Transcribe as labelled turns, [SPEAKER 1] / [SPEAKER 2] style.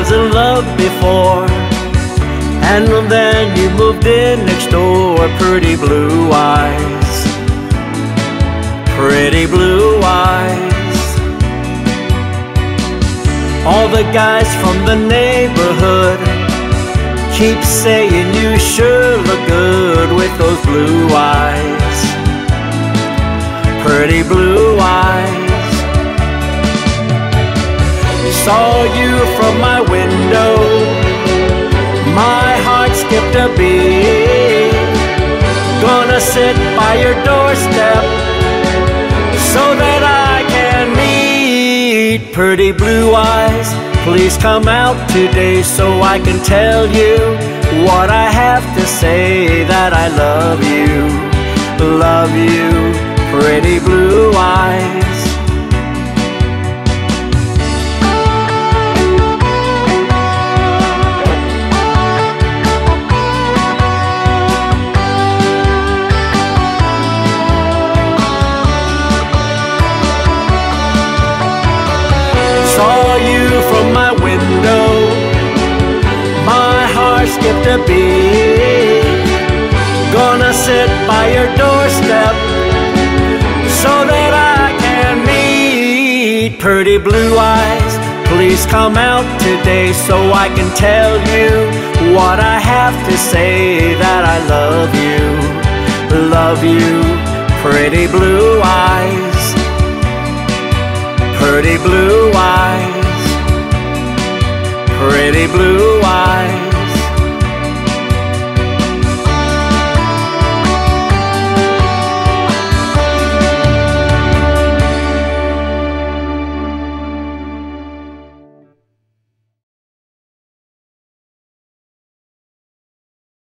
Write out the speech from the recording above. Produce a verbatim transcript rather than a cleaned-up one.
[SPEAKER 1] was in love before, and then you moved in next door. Pretty blue eyes, pretty blue eyes. All the guys from the neighborhood keep saying you sure look good with those blue eyes, pretty blue eyes. Saw you from my window, my heart skipped a beat. Gonna sit by your doorstep so that I can meet. Pretty blue eyes, please come out today so I can tell you what I have to say. That I love you, love you, pretty blue eyes. Saw you from my window, my heart skipped a beat. Gonna sit by your doorstep so that I can meet. Pretty blue eyes, please come out today so I can tell you what I have to say. That I love you, love you, pretty blue eyes, pretty blue eyes, pretty blue eyes.